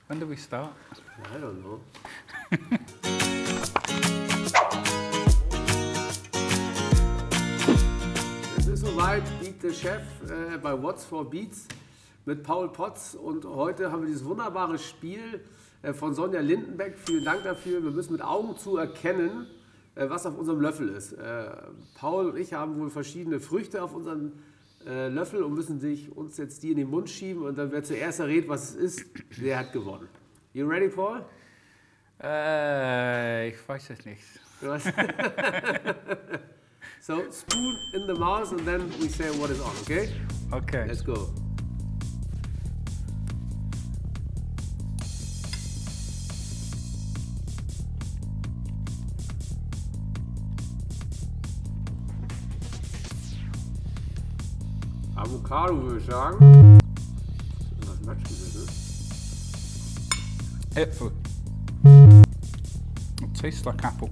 When do we start? I don't know. Es ist soweit, Beat the Chef bei What's for Beats mit Paul Potz. Und heute haben wir dieses wunderbare Spiel von Sonja Lindenbeck. Vielen Dank dafür. Wir müssen mit Augen zu erkennen, was auf unserem Löffel ist. Paul und ich haben wohl verschiedene Früchte auf unserem Löffel und müssen uns jetzt die in den Mund schieben. Und dann, wer zuerst errät, was es ist, der hat gewonnen. You ready, Paul? Ich weiß es nicht. So, spoon in the mouth and then we say what is on, okay? Okay. Let's go. Avocado würde ich sagen. Was Matschiges, ne? Apple. It tastes like apple.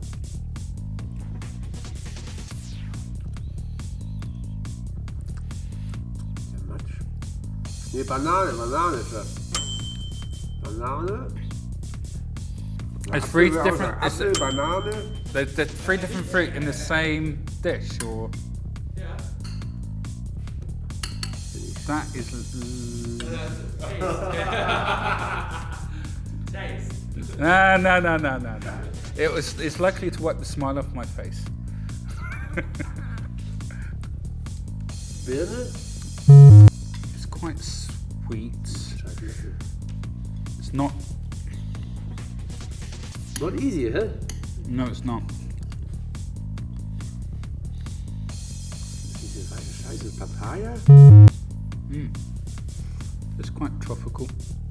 Der Matsch. Ne, Banane ist das. Banane. It's three different. Apfel, Banane. There's three different fruit in the same dish, or that is. No. It's likely to wipe the smile off my face. Birne. It's quite sweet. It's not. Not easy, huh? No, it's not. Diese scheiße Papaya. It's quite tropical.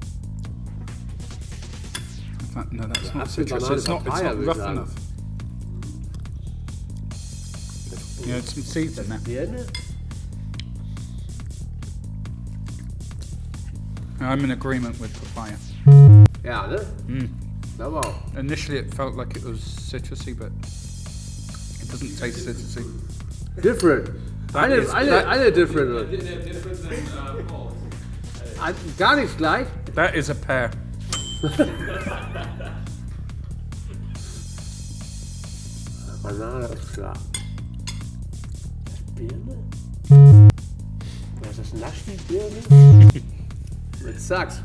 In fact, no, that's not Apfel, citrus. Banane, It's not Papaya, würde ich rough sagen. enough. Yeah, it's some seeds in there. Birne. I'm in agreement with papaya. Ja, ne? Aber auch. Initially, it felt like it was citrusy, but it doesn't taste citrusy. Different. Alle different. Gar nichts gleich. That is a pear. Banane ist klar. Das ist Birne? Was ist das? Naschi-Birne? It sucks.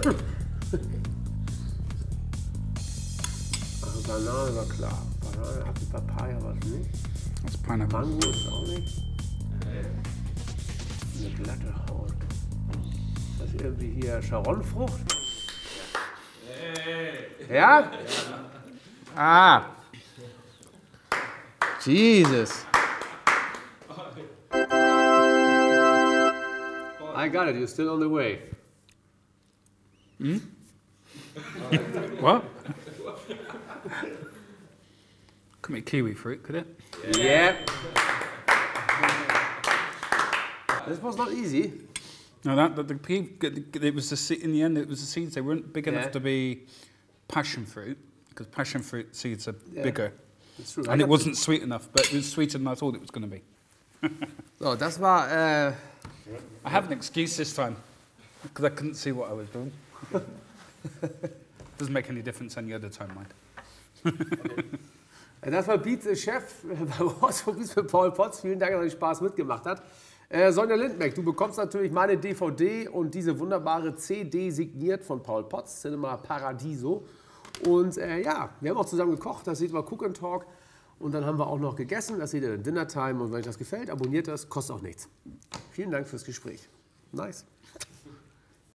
Also Banane war klar. Banane, Apfel, Papaya war es nicht. That's pineapple. Mango ist auch nicht. Eine glatte Haut. Das ist irgendwie hier Charonfrucht? Ja? Ah. Jesus. I got it. You're still on the way. What? Could be kiwi fruit, could it? Yeah. This was not easy. No, it was in the end. It was the seeds. They weren't big enough to be passion fruit, because passion fruit seeds are bigger. That's true. And it wasn't sweet enough, but it was sweeter than I thought it was going to be. So, das war. I have an excuse this time, because I couldn't see what I was doing. Doesn't make any difference any other time, mind. Das war Beat the Chef bei What's for Beats mit Paul Potz. Vielen Dank, dass euch Spaß mitgemacht hat. Sonja Lindenbeck, du bekommst natürlich meine DVD und diese wunderbare CD signiert von Paul Potz, Cinema Paradiso. Und ja, wir haben auch zusammen gekocht, das seht ihr bei Cook and Talk. Und dann haben wir auch noch gegessen, das seht ihr in Dinner Time. Und wenn euch das gefällt, abonniert das, kostet auch nichts. Vielen Dank fürs Gespräch. Nice.